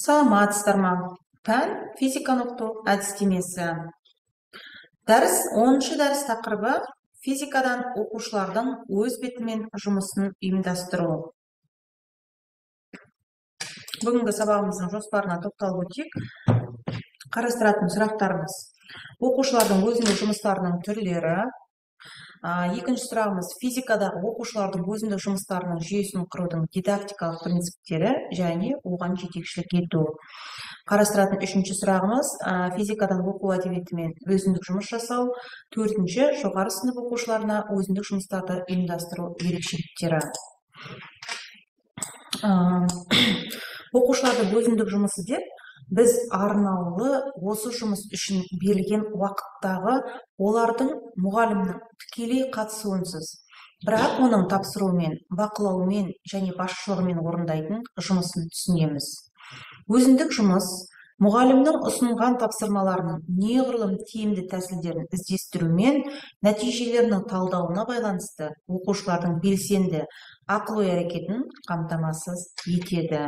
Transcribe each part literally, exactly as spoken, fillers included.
Саламатсыздар ма? Пән физиканы оқыту әдістемесі. Дәріс оныншы дәріс тақырыбы физикадан оқушылардың өз бетімен жұмысын ұйымдастыру. Бүгінгі сабағымыздың жоспарына тоқталып өтейік. Қарастыратын сұрақтарымыз: оқушылардың өзіндік жұмыстарының түрлері. Екінші сұрағымыз: физикадағы оқушылардың өзіндік жұмыстарының жүйесін құрудың дидактикалық принциптері және оған жетекшілік ету. Қарастыратын үшінші сұрағымыз: физикадан оқу әдебиетімен өзіндік жұмыс жасау. Төртінші: жоғары сынып оқушыларына өзіндік жұмыстарды ұйымдастыру ерекшеліктері. Оқушылардың өзіндік жұмысы деп біз арнаулы осы жұмыс үшін берілген уақыттағы олардың мұғалімнің тікелей қатысуынсыз, бірақ оның тапсыруымен, бақылауымен және басшылығымен орындайтын жұмысын түсінеміз. Өзіндік жұмыс мұғалімнің ұсынған тапсырмаларының неғұрлым тиімді тәсілдерін іздестірумен нәтижелерінің талдауына байланысты оқушылардың белсенді ақыл-ой әрекетін қамтамасыз етеді.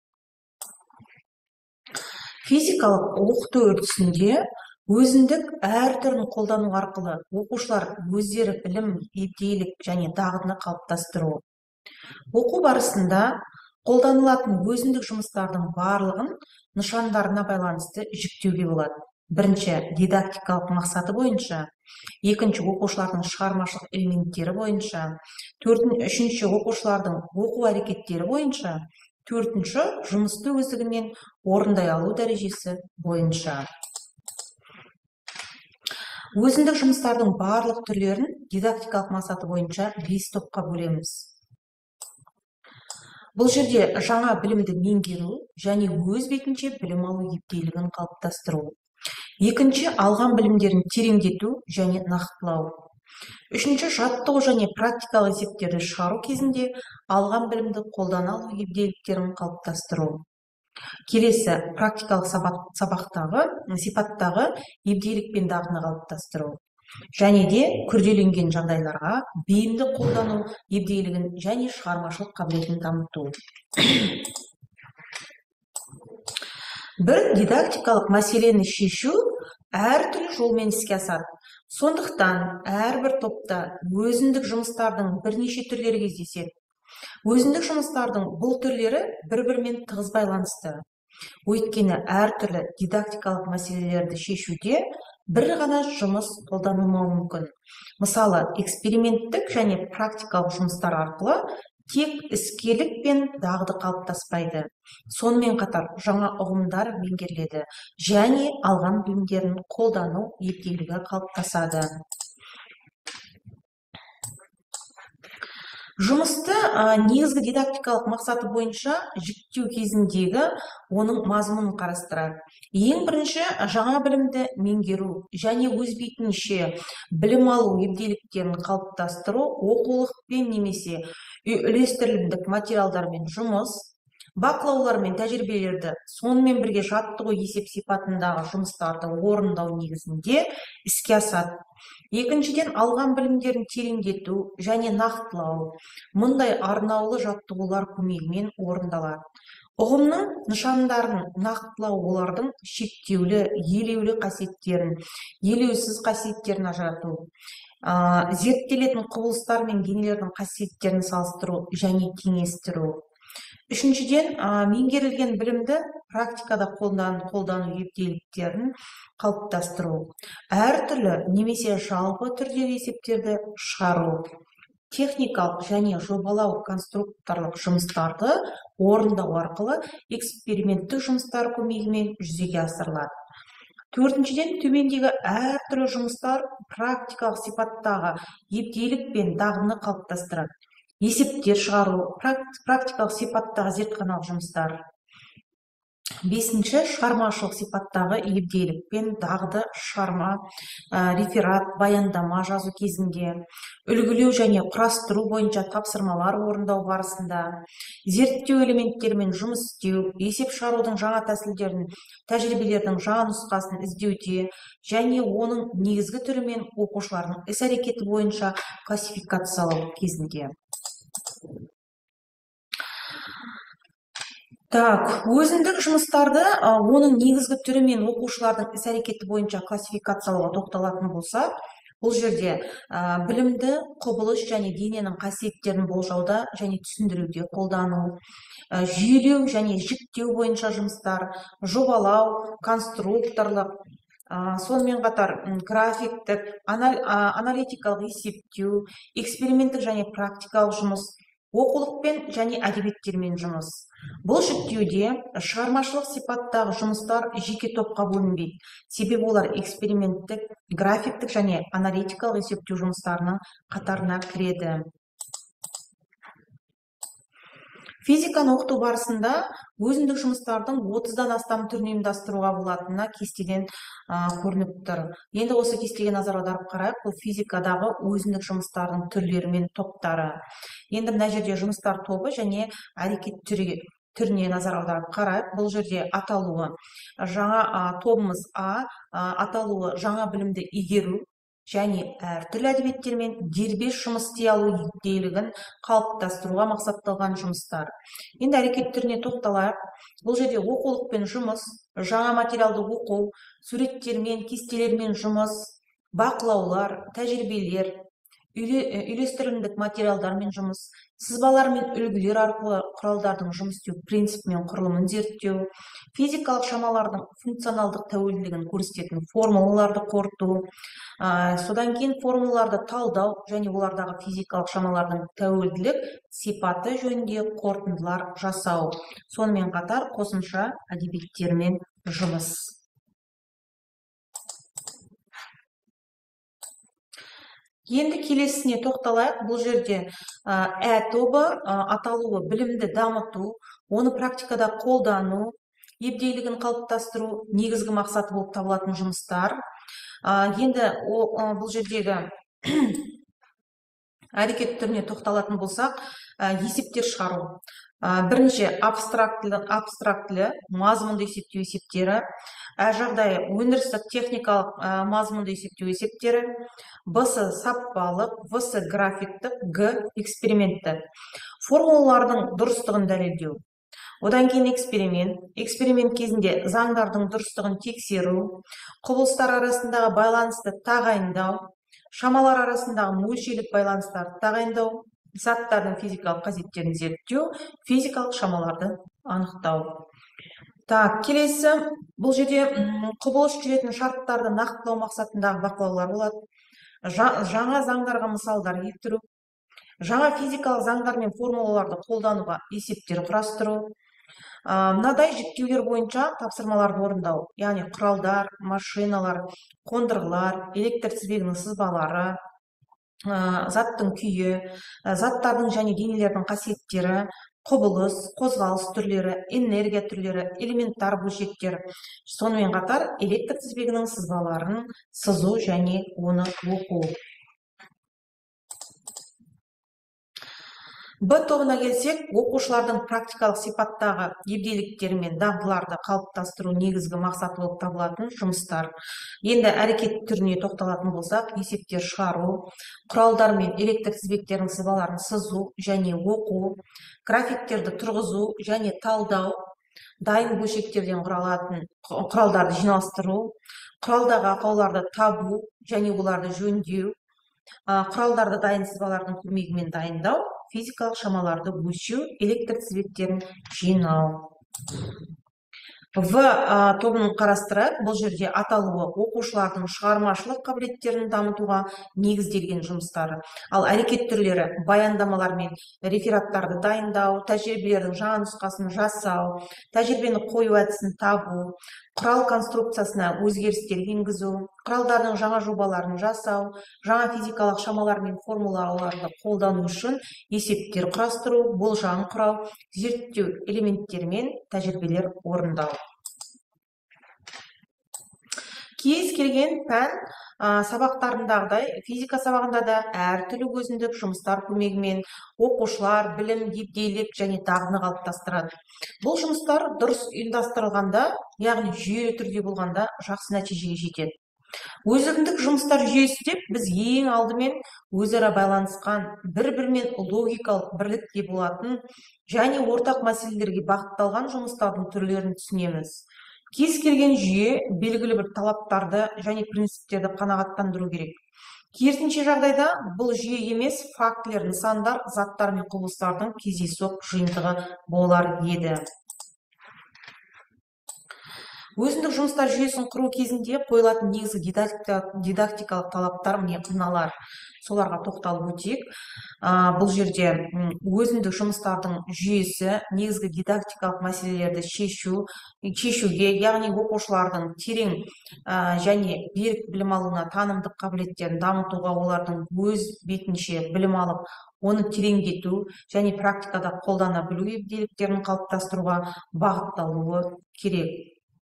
Физикалық оқыту үрдісінде өзіндік әр түрін қолдану арқылы оқушылар өздері білім, ебдейлік және дағдыны қалыптастыру. Оқу барысында қолданылатын өзіндік жұмыстардың барлығын нышандарына байланысты жіктеуге болады. Бірінші, дидактикалық мақсаты бойынша. Екінші, оқушылардың шығармашылық элементтері бойынша. Үшінші, оқушылардың оқу әрекеттері бойынша. Төртінші, жұмысты өздігінен орындай алу дәрежесі бойынша. Өзіндік жұмыстардың барлық түрлерін дидактикалық мақсаты бойынша бес топқа бөлеміз. Бұл жерде жаңа білімді меңгеру және өз бетінше білім алу ептейлігін қалыптастыру. Екінші, алған білімдерін тереңдету және нақтылау. Үшінші, жаттығу және практикалық есептерді шығару кезінде алған білімді қолдана алу ебдейліктерін қалыптастыру. Келесі, практикалық сабақтағы сипаттағы ебдейлік пен дағдыны қалыптастыру. Және де күрделенген жағдайларға бейімді қолдану ебдейлігін және шығармашылық қабілетін дамыту. Бір дидактикалық мәселені шешу әртүрлі жолмен іске асады. Сондықтан әрбір топта өзіндік жұмыстардың бірнеше түрлері кездеседі. Өзіндік жұмыстардың бұл түрлері бір-бірімен тығыз байланысты. Өйткені әртүрлі дидактикалық мәселелерді шешуде бір ғана жұмыс қолданылмауы мүмкін. Мысалы, эксперименттік және практикалық жұмыстар арқылы тек іскерлік пен дағды қалыптаспайды. Сонымен қатар жаңа ұғымдар меңгеріледі және алған білімдерін қолдану ептейлігі қалыптасады. Жұмысты негізгі дидактикалық мақсаты бойынша жіктеу кезіндегі оның мазмұнын қарастырады. Ең бірінші, жаңа білімді меңгеру және өз бетінше білім алу ебдейліктерін қалыптастыру, оқулықпен немесе үйлестірілімдік материалдармен жұмыс, бақылаулар мен тәжірибелерді, сонымен бірге жаттығу есеп сипатындағы жұмыстарды орындау негізінде іске асады. Екіншіден, алған білімдерін тереңдету және нақтылау. Мұндай арнаулы жаттығулар көмегімен орындалады. Ұғымның нышандарын нақтылау олардың шектеулі, елеулі қасиеттерін, елеусіз қасиеттерін ажырату. Зерттелетін құбылыстар мен денелердің қасиеттерін салыстыру және теңестіру. Үшіншіден, меңгерілген білімді практикада қолдану ептейліктерін қалыптастыру. Әртүрлі немесе жалпы түрдегі есептерді шығару. Техникалық және жобалау конструкторлық жұмыстарды орындау арқылы эксперименттік жұмыстар көмегімен жүзеге асырылады. Төртіншіден, төмендегі әртүрлі жұмыстар практикалық сипаттағы ептейлік пен дағдыны қалыптастырады. Есептер шығару, практикалық сипаттағы зертханалық жұмыстар. Бесінші, шығармашылық сипаттағы ебдейлік пен дағды шығарма, реферат, баяндама жазу кезінде, үлгілеу және құрастыру бойынша тапсырмалар орындау барысында, зерттеу элементтерімен жұмыс істеу, есеп шығарудың жаңа тәсілдерін, тәжірибелердің жаңа нұсқасын іздеуде және оның негізгі түрімен оқушылардың іс-әрекеті бойынша классификациялау кезінде. Так, өзіндік жұмыстарды а, оның негізгі түрі мен оқушылардың іс-әрекеті бойынша классификациялауға тоқталатын болсақ, бұл жерде а, білімді құбылыс және дененің қасиеттерін болжауда және түсіндіруде қолдану, а, жүйелеу және жіктеу бойынша жұмыстар, жобалау, конструкторлық, а, сонымен қатар м, графиктік, анал- а, аналитикалық есептеу, эксперименттік және практикалық жұмыс, оқулықпен және әдебиеттермен жұмыс. Бұл жіктеуде шығармашылық сипаттағы жұмыстар жеке топқа бөлінбейді. Себебі олар эксперименттік, графиктік және аналитикалық есептеу жұмыстарының қатарына кіреді. Физиканы оқыту барысында өзіндік жұмыстардың отыздан астам түрін ұйымдастыруға болатынына кестеден а, көрініп тұр. Енді осы кестеге назар аударып қарайық, бұл физикадағы өзіндік жұмыстардың түрлері мен топтары. Енді мына жерде жұмыстар тобы және әрекет түрі түріне назар аударып қарайық. Бұл жерде аталуы жаңа а, тобымыз А, а, аталуы жаңа білімді игеру және әртүрлі әдебиеттермен дербес жұмыс істей алу икемділігін қалыптастыруға мақсатталған жұмыстар. Енді әрекет түріне тоқталайық. Бұл жерде оқулықпен жұмыс, жаңа материалды оқу, суреттермен, кестелермен жұмыс, бақылаулар, тәжірибелер, үйле- үйлестірілімдік материалдармен жұмыс, сызбалар мен үлгілер арқылы құралдардың жұмыс істеу принципі мен құрылымын зерттеу, физикалық шамалардың функционалдық тәуелділігін көрсететін формулаларды қорыту, а, содан кейін формулаларды талдау және олардағы физикалық шамалардың тәуелділік сипаты жөнінде қорытындылар жасау. Сонымен қатар қосымша әдебиеттермен жұмыс. Енді келесіне тоқталайық. Бұл жерде а, Ә тобы а, аталуы білімді дамыту, оны практикада қолдану, ебдейлігін қалыптастыру негізгі мақсаты болып табылатын жұмыстар. А, енді о- а, бұл жердегі әрекет түріне тоқталатын болсақ, а, есептер шығару. А, бірінші абстрактілі, абстрактілі мазмұнды есептеу есептері, ә жағдайы өндірістік техникалық а, мазмұнды есептеу есептері, Б-сы саппалық, В-сы графиктік, Г экспериментті. Формулалардың дұрыстығын дәлелдеу. Одан кейін эксперимент. Эксперимент кезінде заңдардың дұрыстығын тексеру, құбылыстар арасындағы байланысты тағайындау, шамалар арасындағы мөлшерлік байланыстарды тағайындау, заттардың физикалық қасиеттерін зерттеу, физикалық шамаларды анықтау. Так, келесі, бұл жерде м, құбылыс жүретін шарттарды нақтылау мақсатындағы бақылаулар болады. Жа- жаңа заңдарға мысалдар келтіру, жаңа физикалық заңдар мен формулаларды қолдануға есептер құрастыру, а, мынадай жіктеулер бойынша тапсырмаларды орындау, яғни құралдар, машиналар, қондырғылар, электр тізбегінің сызбалары, а, заттың күйі, а, заттардың және денелердің қасиеттері, құбылыс, қозғалыс түрлері, энергия түрлері, элементтар бөлшектер, сонымен қатар электр тізбегінің сызбаларын сызу және оны оқу. Б тобына келсек, оқушылардың практикалық сипаттағы ебделіктері мен дағдыларды қалыптастыру негізгі мақсаты болып табылатын жұмыстар. Енді әрекет түріне тоқталатын болсақ, есептер шығару, құралдар мен электр тізбектерінің сызбаларын сызу және оқу, графиктерді тұрғызу және талдау, дайын бөлшектерден құралатын құралдарды жинастыру, құралдағы ақауларды табу және оларды жөндеу, а, құралдарды дайын сызбалардың көмегімен дайындау, физикалық шамаларды өлшеу, электр тізбектерін жинау. В а, тобын қарастырайық. Бұл жерде аталуы оқушылардың шығармашылық қабілеттерін дамытуға негізделген жұмыстары. Ал әрекет түрлері баяндамалар мен рефераттарды дайындау, тәжірибелердің жаңа нұсқасын жасау, тәжірибені қою әдісін табу, құрал конструкциясына өзгерістер енгізу, құралдардың жаңа жобаларын жасау, жаңа физикалық шамалар мен формулаларды қолдану үшін есептер құрастыру, болжам құрау, зерттеу элементтермен тәжірибелер орындау. Кез келген пән а, сабақтарындағыдай физика сабағында да әртүрлі өзіндік жұмыстар көмегімен оқушылар білім, ебдейлік және дағдыны қалыптастырады. Бұл жұмыстар дұрыс ұйымдастырылғанда, яғни жүйелі түрде болғанда жақсы нәтижеге жетеді. Өзіндік жұмыстар жүйесі деп біз ең алдымен өзара байланысқан, бір-бірімен логикалық бірлікте болатын және ортақ мәселелерге бағытталған жұмыстардың түрлерін түсінеміз. Кез келген жүйе белгілі бір талаптарды және принциптерді қанағаттандыру керек. Керісінше жағдайда бұл жүйе емес, фактілер, нысандар, заттар мен құбылыстардың кездейсоқ жиынтығы болар еді. Өзіндік жұмыстар жүйесін құру кезінде қойылатын негізгі дидактикалық талаптар мыналар. Соларға тоқталып өтейік. Бұл жерде өзіндік жұмыстардың жүйесі негізгі дидактикалық мәселелерді шешу, шешуге, яғни оқушылардың терең және берік білім алуына, танымдық қабілеттерін дамытуға, олардың өз бетінше білім алып, оны тереңдету және практикада қолдана білу ебделіктерін қалыптастыруға бағытталуы керек.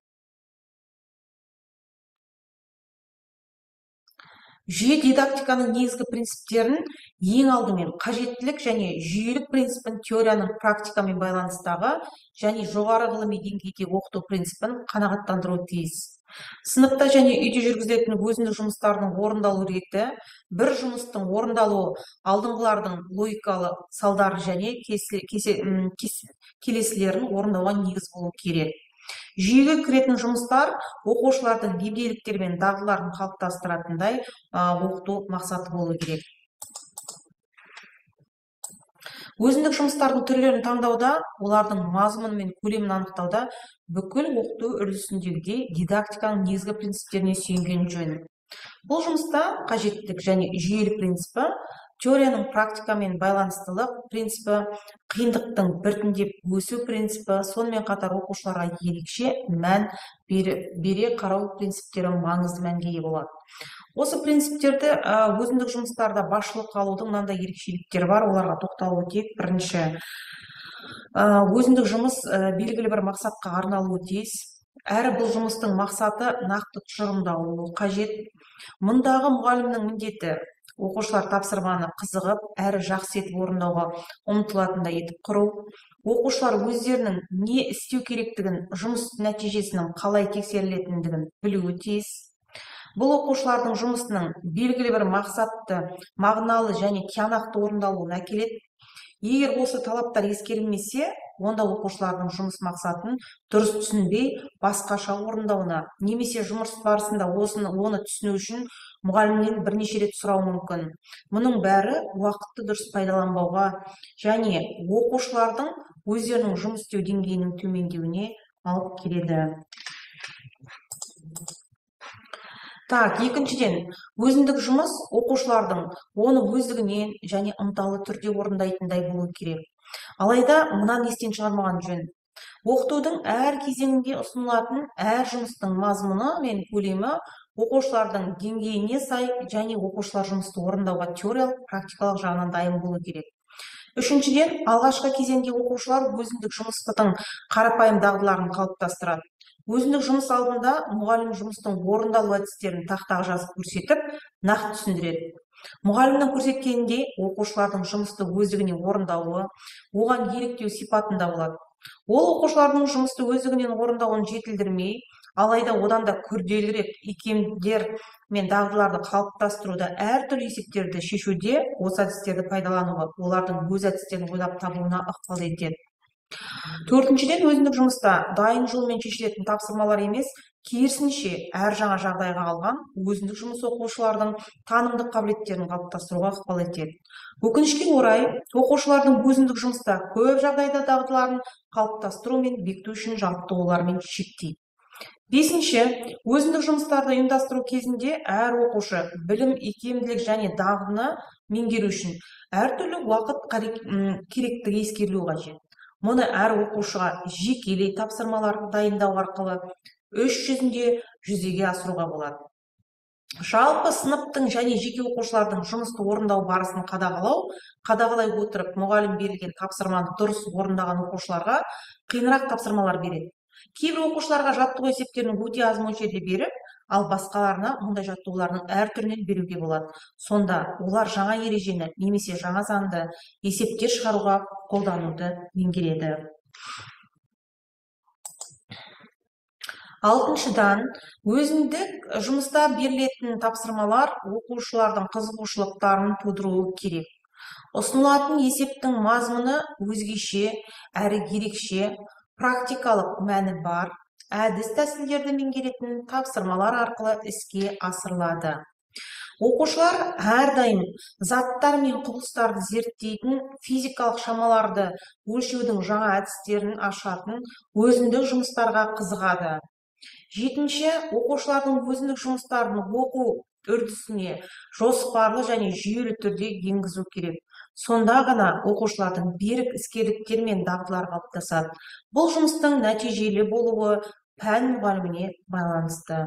Жүйе дидактиканың негізгі принциптерін ең алдымен қажеттілік және жүйелік принципін теорияның практикамен байланыстағы және жоғары ғылыми деңгейде оқыту принципін қанағаттандыруы тиіс. Сыныпта және үйде жүргізілетін өзіндік жұмыстардың орындалу реті, бір жұмыстың орындалуы алдыңғылардың логикалық салдары және келесілерін орындауға негіз болу керек. Жүйеге кіретін жұмыстар оқушылардың ебделіктері мен дағдыларын қалыптастыратындай оқыту мақсаты болу керек. Өзіндік жұмыстардың түрлерін таңдауда, олардың мазмұны мен көлемін анықтауда бүкіл оқыту үрдісіндегідей дидактиканың негізгі принциптеріне сүйенген жөн. Бұл жұмыста қажеттілік және жүйелік принципі, теорияның практикамен байланыстылық принципі, қиындықтың біртіндеп өсу принципі, сонымен қатар оқушыларға ерекше мән бере қарау принциптері маңызды мәнге ие болады. Осы принциптерді өзіндік жұмыстарда басшылық алудың мынандай ерекшеліктері бар, оларға тоқталып өтейік. Бірінші, өзіндік жұмыс белгілі бір мақсатқа арналуы тиіс. Әрі бұл жұмыстың мақсаты нақты тұжырымдалуы қажет. Мұндағы мұғалімнің міндеті оқушылар тапсырманы қызығып, әрі жақсы етіп орындауға ұмтылатындай етіп құру. Оқушылар өздерінің не істеу керектігін, жұмыс нәтижесінің қалай тексерілетіндігін білуі тиіс. Бұл оқушылардың жұмысының белгілі бір мақсатты, мағыналы және тиянақты орындалуына әкеледі. Егер осы талаптар ескерілмесе, онда оқушылардың жұмыс мақсатын дұрыс түсінбей, басқаша орындауына, немесе жұмыс барысында оны түсіну үшін мұғалімнен бірнеше рет сұрау мүмкін. Мұның бәрі уақытты дұрыс пайдаланбауға және оқушылардың өздерінің жұмыс істеу деңгейінің төмендеуіне алып келеді. Так, екіншіден, өзіндік жұмыс оқушылардың оны өздігінен және ынталы түрде орындайтындай болу керек. Алайда мынаны естен шығармаған жөн. Оқытудың әр кезеңінде ұсынылатын әр жұмыстың мазмұны мен көлемі оқушылардың деңгейіне сай және оқушылар жұмысты орындауға теориялық, практикалық жағынан дайын болу керек. Үшіншіден, алғашқы кезеңде оқушылар өзіндік жұмыстың қарапайым дағдыларын қалыптастырады. Өзіндік жұмыс алдында мұғалім жұмыстың орындалу әдістерін тақтаға жазып көрсетіп, нақты түсіндіреді. Мұғалімнің көрсеткеніндей оқушылардың жұмысты өздігінен орындауы, оған еліктеу сипатында болады. Ол оқушылардың жұмысты өздігінен орындауын жетілдірмей, алайда одан да күрделірек икемдер мен дағдыларды қалыптастыруда, әртүрлі есептерді шешуде осы әдістерді пайдалануы, олардың өз әдістерін ойлап табуына ықпал етеді. Төртіншіден, өзіндік жұмыста дайын жолмен шешілетін тапсырмалар емес, керісінше әр жаңа жағдайға алған өзіндік жұмыс оқушылардың танымдық қабілеттерін қалыптастыруға ықпал етеді. Өкінішке орай, оқушылардың өзіндік жұмыста көп жағдайда дағдыларын қалыптастыру мен бекіту үшін жаттығулармен шектейді. Бесінші, өзіндік жұмыстарды ұйымдастыру кезінде әр оқушы білім, икемділік және дағдыны меңгеру үшін әртүрлі уақыт керектігі ескерілуі қажет. Мұны әр оқушыға жекелей тапсырмалар дайындау арқылы іс жүзінде жүзеге асыруға болады. Жалпы сыныптың және жеке оқушылардың жұмысты орындау барысын қадағалау, қадағалай отырып мұғалім берілген тапсырманы дұрыс орындаған оқушыларға қиынырақ тапсырмалар береді. Кейбір оқушыларға жаттығу есептерін өте аз мөлшерде беріп, ал басқаларына мұндай жаттығулардың әр түрінен беруге болады. Сонда олар жаңа ережені немесе жаңа санды есептер шығаруға қолдануды меңгереді. Алтыншыдан, өзіндік жұмыста берілетін тапсырмалар оқушылардың қызығушылықтарын тудыруы керек. Ұсынылатын есептің мазмұны өзгеше, әрі ерекше, практикалық мәні бар, әдіс тәсілдерді меңгеретін тапсырмалар арқылы іске асырылады. Оқушылар әрдайым заттар мен құбылыстарды зерттейтін физикалық шамаларды өлшеудің жаңа әдістерін ашатын өзіндік жұмыстарға қызығады. Жетінші, оқушылардың өзіндік жұмыстарын оқу үрдісіне жоспарлы және жүйелі түрде енгізу керек. Сонда ғана оқушылардың берік іскерліктер мен дағдылар қалыптасады. Бұл жұмыстың нәтижелі болуы пән мұғаліміне байланысты.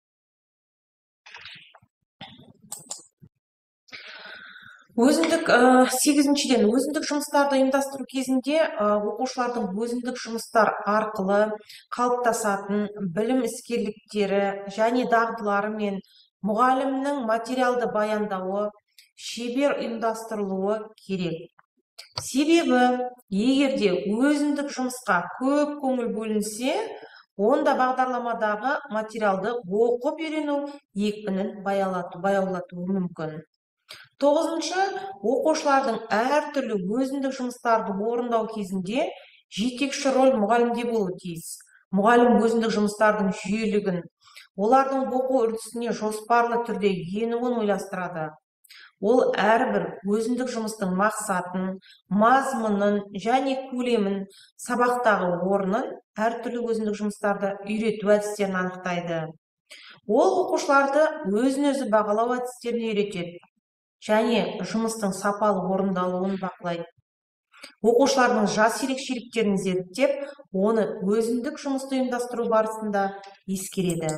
Өзіндік сегізіншіден, өзіндік жұмыстарды ұйымдастыру кезінде оқушылардың өзіндік жұмыстар арқылы қалыптасатын білім іскерліктері және дағдылары мен мұғалімнің материалды баяндауы шебер ұйымдастырылуы керек. Себебі, егерде өзіндік жұмысқа көп көңіл бөлінсе, онда бағдарламадағы материалды оқып үйрену екпінін баяулатуы мүмкін. Тоғызыншы, оқушылардың әртүрлі өзіндік жұмыстарды орындау кезінде жетекші рөл мұғалімде болуы тиіс. Мұғалім өзіндік жұмыстардың жүйелігін, олардың оқу үрдісіне жоспарлы түрде енуін ойластырады. Ол әрбір өзіндік жұмыстың мақсатын, мазмұнын және көлемін, сабақтағы орнын, әртүрлі өзіндік жұмыстарды үйрету әдістерін анықтайды. Ол оқушыларды өзін-өзі бағалау әдістерін үйретеді және жұмыстың сапалы орындалуын бақылайды. Оқушылардың жас ерекшеліктерін зерттеп, оны өзіндік жұмысты ұйымдастыру барысында ескереді.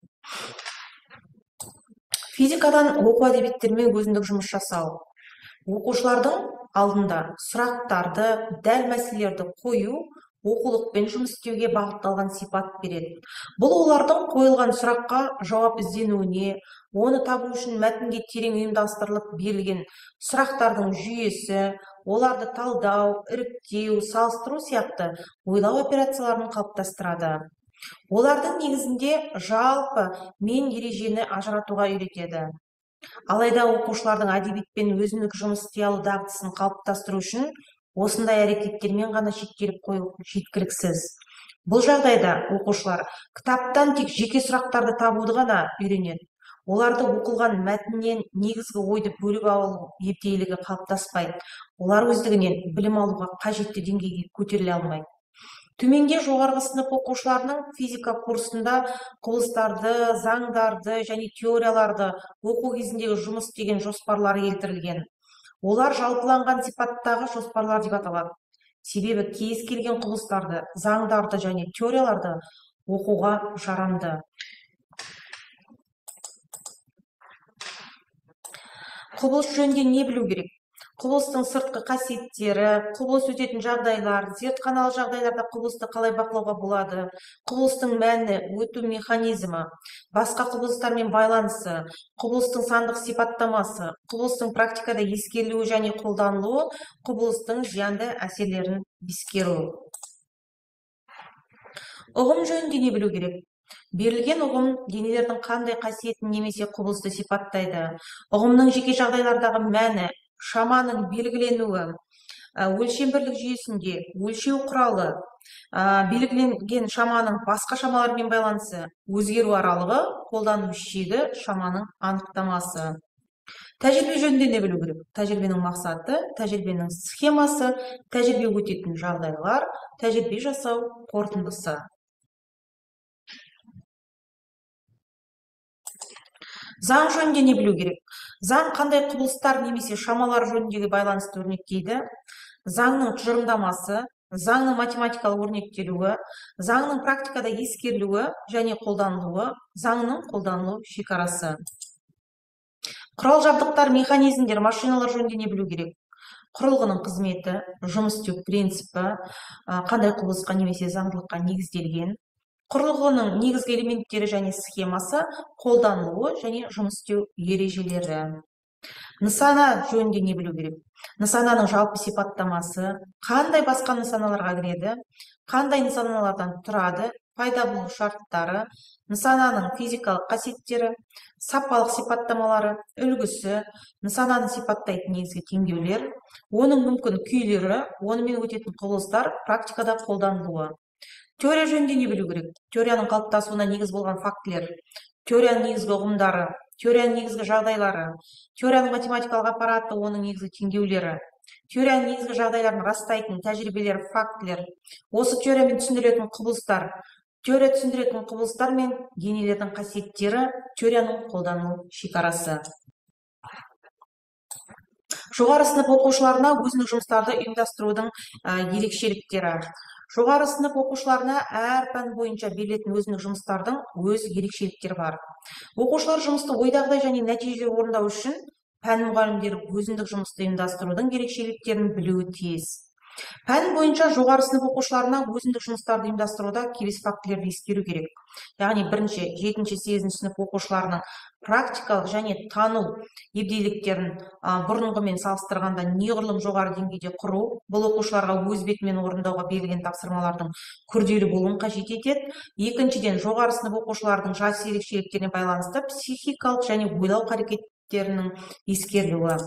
Физикадан оқу әдебиеттермен өзіндік жұмыс жасау. Оқушылардың алдында сұрақтарды, дәл мәселелерді қою, оқулықпен жұмыс істеуге бағытталған сипат береді. Бұл олардың қойылған сұраққа жауап ізденуіне, оны табу үшін мәтінге терең ұйымдастырылып берілген сұрақтардың жүйесі, оларды талдау, іріктеу, салыстыру сияқты ойлау операцияларын қалыптастырады. Олардың негізінде жалпы мен ережені ажыратуға үйретеді. Алайда оқушылардың әдебиетпен өзіндік жұмыс істей алу дағдысын қалыптастыру үшін осындай әрекеттермен ғана шектеліп қою жеткіліксіз. Бұл жағдайда оқушылар кітаптан тек жеке сұрақтарды табуды ғана үйренеді. Оларды оқылған мәтіннен негізгі ойды бөліп алу ертейлігі қалыптаспайды. Олар өздігінен білім алуға қажетті деңгейге көтеріле алмайды. Төменге жоғарғы сынып оқушыларының физика курсында құбылыстарды, заңдарды және теорияларды оқу кезіндегі жұмыс деген жоспарлары келтірілген. Олар жалпыланған сипаттағы жоспарлар деп аталады. Себебі кез келген құбылыстарды, заңдарды және теорияларды оқуға жарамды. Құбылыс жөнінде не білу керек? Құбылыстың сыртқы қасиеттері, құбылыс өтетін жағдайлар, зертханалық жағдайларда құбылысты қалай бақылауға болады, құбылыстың мәні, өту механизмі, басқа құбылыстармен байланысы, құбылыстың сандық сипаттамасы, құбылыстың практикада ескерілуі және қолданылуы, құбылыстың зиянды әсерлерін ескеру. Ұғым жөнінде не білу керек? Берілген ұғым денелердің қандай қасиетін немесе құбылысты сипаттайды. Ұғымның жеке жағдайлардағы мәні, шаманың белгіленуі, өлшем бірлік жүйесінде өлшеу құралы, белгіленген шаманың басқа шамалармен байланысы, өзгеру аралығы, қолдану шегі, шаманың анықтамасы. Тәжірибе жөнінде не білу керек? Тәжірибенің мақсаты, тәжірибенің схемасы, тәжірибе өтетін жағдайлар, тәжірибе жасау қорытындысы. Заң жөнінде не білу керек? Заң қандай құбылыстар немесе шамалар жөніндегі байланысты өрнектейді? Заңның тұжырымдамасы, заңның математикалық өрнектелуі, заңның практикада ескерілуі және қолданылуы, заңның қолданылу шекарасы. Құрал жабдықтар, механизмдер, машиналар жөнінде не білу керек? Құрылғының қызметі, жұмыс істеу принципі, қандай құбылысқа немесе заңдылыққа негізделген, құрылғының негізгі элементтері және схемасы, қолданылуы және жұмыс істеу ережелері. Нысана жөнінде не білу керек? Нысананың жалпы сипаттамасы, қандай басқа нысаналарға кіреді, қандай нысаналардан тұрады пайда болу шарттары, нысананың физикалық қасиеттері, сапалық сипаттамалары, үлгісі, нысананы сипаттайтын негізгі теңдеулер, оның мүмкін күйлері, онымен өтетін құбылыстар практикада қолданылуы. Теория жөнінде не білу керек? Теорияның қалыптасуына негіз болған фактілер, теорияның негізгі ұғымдары, теорияның негізгі жағдайлары, теорияның математикалық аппараты, оның негізгі теңдеулері, теорияның негізгі жағдайларын растайтын тәжірибелер, фактілер, осы теориямен түсіндіретін құбылыстар, теория түсіндіретін құбылыстар мен денелердің қасиеттері, теорияның қолдану шекарасы. Жоғары сынып оқушыларына өзіндік жұмыстарды ұйымдастырудың ерекшеліктері. Жоғары сынып оқушыларына әр пән бойынша берілетін өзіндік жұмыстардың өз ерекшеліктері бар. Оқушылар жұмысты ойдағыдай және нәтижелі орындау үшін пән мұғалімдері өзіндік жұмысты ұйымдастырудың ерекшеліктерін білуі тиіс. Пән бойынша жоғары сынып оқушыларына өзіндік жұмыстарды ұйымдастыруда келесі фактілерді ескеру керек. Яғни бірінші, жетінші, сегізінші сынып оқушыларының практикалық және тану ебдейліктерін бұрынғымен салыстырғанда неғұрлым жоғары деңгейде құру, бұл оқушыларға өз бетімен орындауға берілген тапсырмалардың күрделі болуын қажет етеді. Екіншіден, жоғары сынып оқушылардың жас ерекшеліктеріне байланысты психикалық және ойлау қасиеттерінің ескерілуі.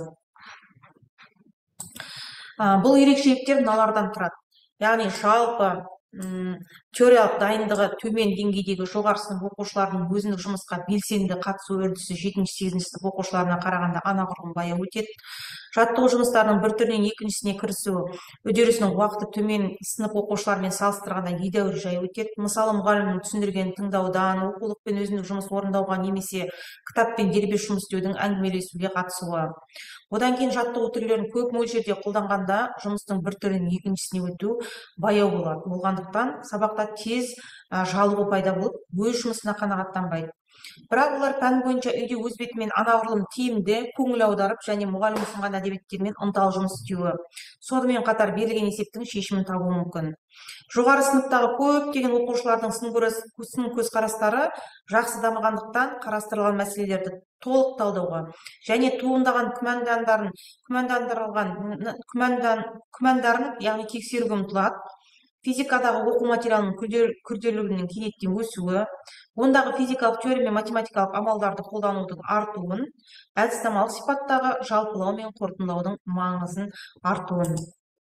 Бұл ерекшеліктер мыналардан тұрады. Яғни жалпы теориялық дайындығы төмен деңгейдегі жоғары сынып оқушылардың өзіндік жұмысқа белсенді қатысу үрдісі жетінші, сегізінші сынып оқушыларына қарағанда анағұрлым баяу өтеді. Жаттығу жұмыстарының бір түрінен екіншісіне кірісу үдерісінің уақыты төмен сынып оқушылармен салыстырғанда едәуір жай өтеді. Мысалы, мұғалімнің түсіндіргенін тыңдаудан, оқулықпен өзіндік жұмыс орындауға немесе кітаппен дербес жұмыс істеудің әңгімелесуге қатысуы. Одан кейін жаттығу түрлерін көп мөлшерде қолданғанда жұмыстың бір түрінен екіншісіне өту баяу болады. Болғандықтан сабақта тез жалығу пайда болып, өз жұмысына қанағаттанбайды. Бірақ олар пән бойынша үйде өз бетімен анағұрлым тиімді, көңіл аударып және мұғалім ұсынған әдебиеттермен ынталы жұмыс істеуі, сонымен қатар берілген есептің шешімін табуы мүмкін. Жоғары сыныптағы көптеген оқушылардың сын көзқарастары жақсы дамығандықтан қарастырылған мәселелерді толық талдауға және туындаған күмәндандарын күмәндандырылған күмәндарын, яғни тексеруге ұмтылады. Физикадағы оқу материалының күрделілігінің кенеттен өсуі, ондағы физикалық теория мен математикалық амалдарды қолданудың артуын, әдіснамалық сипаттағы жалпылау мен қорытындылаудың маңызын артуын.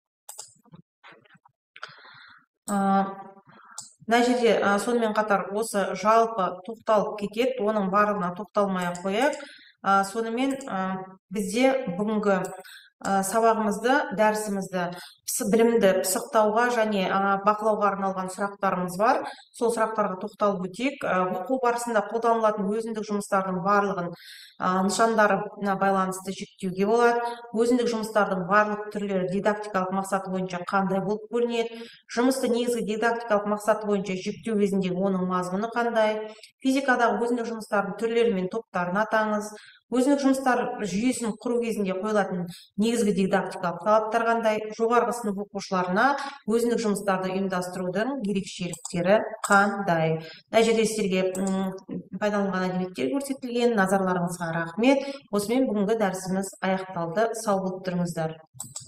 Мына жерде сонымен қатар осы жалпы тоқталып кетеді, оның барлығына тоқталмай қояйық. Сонымен бізде бүгінгі сабағымызды, дәрісімізді білімді пысықтауға және бақылауға арналған сұрақтарымыз бар. Сол сұрақтарға тоқталып өтейік. Оқу барысында қолданылатын өзіндік жұмыстардың барлығын нышандарына байланысты жіктеуге болады. Өзіндік жұмыстардың барлық түрлері дидактикалық мақсаты бойынша қандай болып бөлінеді? Жұмысты негізгі дидактикалық мақсаты бойынша жіктеу кезіндегі оның мазмұны қандай? Физикадағы өзіндік жұмыстардың түрлері мен топтарын атаңыз. Өзіндік жұмыстар жүйесін құру кезінде қойылатын негізгі дидактикалық талаптар қандай? Жоғарғы сынып оқушыларына өзіндік жұмыстарды ұйымдастырудың ерекшеліктері қандай? Мына жерде сіздерге пайдаланылған әдебиеттер көрсетілген. Назарларыңызға рахмет. Осымен бүгінгі дәрісіміз аяқталды. Сау болып тұрыңыздар.